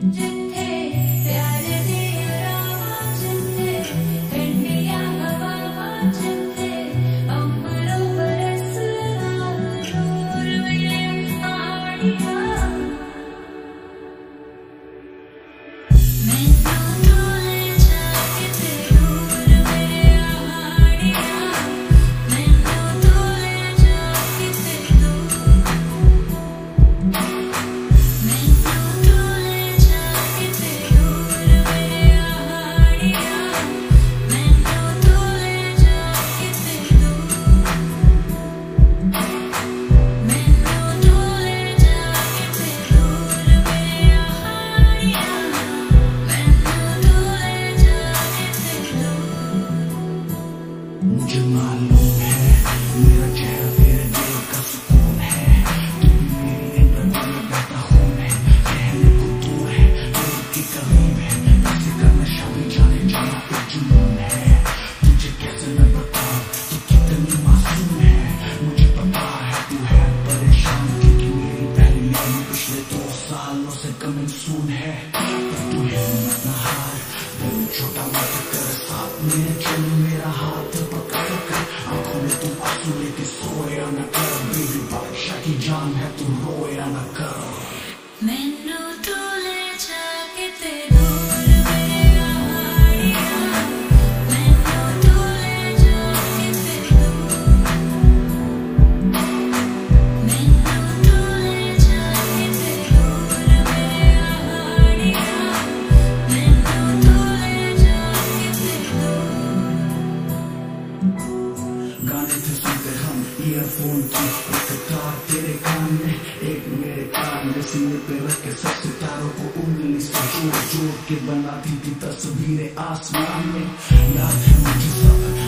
जिथे प्यार दी राह जिथे ठंडिया हवा जिथे अंबरों बरस दूर मेरे पहाड़ियाँ मुझे मालूम है मेरा चेहरा तेरे दिल का सुकून है। तू भी मेरी इंद्रधनुष में बहता खून है। कहने को दूर है दिल की करीब है। कैसे करना शादी जाने जाना एक जुनून है। तुझे कैसे मैं बताऊं तू कितनी मासूम है। मुझे पता है तू है परेशान क्योंकि मेरी पहली लाइन पिछले 2 सालों से कमिंग सून है। पर तू हिम्मत न हार दिल छोटा मत कर साथ में चल मेरा हाथ पकड़ कर। आंखों में तू आंसू लेके सोया न कर। बेबी बादशाह की जान है तू रोया न कर। मैनू तू ले जाके ते दूर मेरे पहाड़ियाँ मैनू तू ले जाके ते दूर मैनू तू ले जाके ते दूर मेरे पहाड़ियाँ मैनू तू ले जाके ते दूर। गाने थे सुनते हम ईयरफोन की एक तार तेरे कान में एक मेरे कान में। सीने पे रख के सब सितारों को उंगली से जोड़ जोड़ के बनाती थी तस्वीरें आसमान में। याद है मुझे सब